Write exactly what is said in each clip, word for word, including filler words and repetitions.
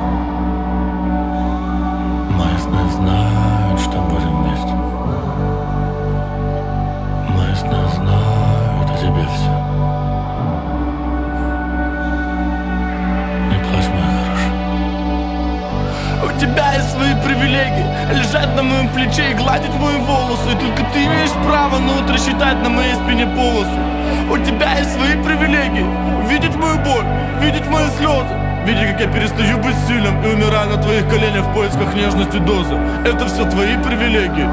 Мои сны знают, что будем вместе. Мои сны знают о тебе все. Не плачь, моя хорошая. У тебя есть свои привилегии, лежать на моем плече и гладить мои волосы. И только ты имеешь право на утро считать на моей спине полосу. У тебя есть свои привилегии, видеть мою боль, видеть мои слезы, видеть, как я перестаю быть сильным и умираю на твоих коленях в поисках нежности дозы. Это все твои привилегии.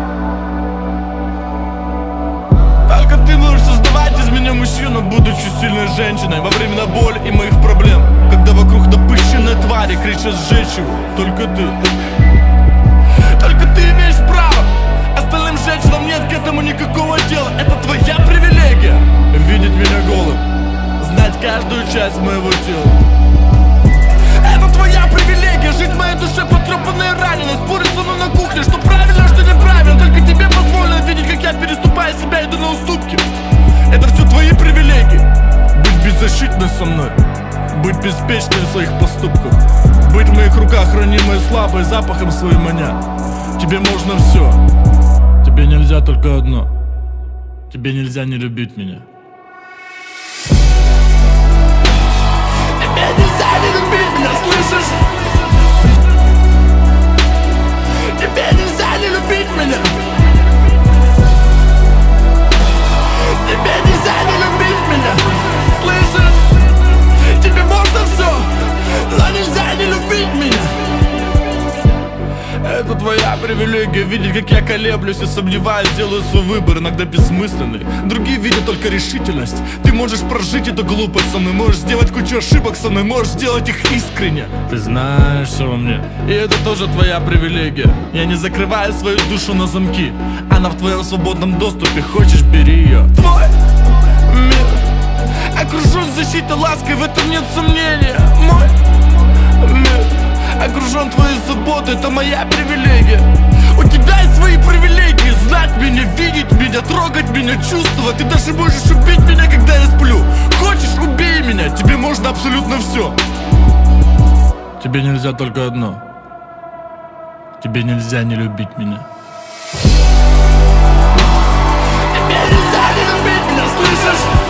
Только ты можешь создавать из меня мужчину, будучи сильной женщиной во времена боли и моих проблем. Когда вокруг напыщенные твари кричат сжечь его, только ты. Только ты имеешь право, остальным женщинам нет к этому никакого дела. Это твоя привилегия, видеть меня голым, знать каждую часть моего тела. Это твоя привилегия, жить в моей душе потрепанной и раненой, спорить со мной на кухне, что правильно, что неправильно. Только тебе позволено видеть, как я, переступая себя, иду на уступки. Это все твои привилегии, быть беззащитной со мной, быть беспечной в своих поступках, быть в моих руках ранимой и слабой, запахом своим маня. Тебе можно все, тебе нельзя только одно. Тебе нельзя не любить меня. Тебе нельзя не любить меня, слышишь? Тебе нельзя не любить меня. Тебе нельзя не любить меня, слышишь? Тебе можно все, но нельзя не любить меня. Это твоя привилегия, видеть, как я колеблюсь и сомневаюсь, делаю свой выбор, иногда бессмысленный. Другие видят только решительность. Ты можешь прожить эту глупость со мной, можешь сделать кучу ошибок со мной, можешь сделать их искренне. Ты знаешь, что во мне, и это тоже твоя привилегия. Я не закрываю свою душу на замки, она в твоем свободном доступе, хочешь, бери ее. Твой мир окружен защитой, лаской, в этом нет сомнения. Мой мир окружен твоей заботой, это моя привилегия. У тебя есть свои привилегии, знать меня, видеть меня, трогать меня, чувствовать. Ты даже можешь убить меня, когда я сплю. Хочешь, убей меня, тебе можно абсолютно все. Тебе нельзя только одно. Тебе нельзя не любить меня. Тебе нельзя не любить меня, слышишь?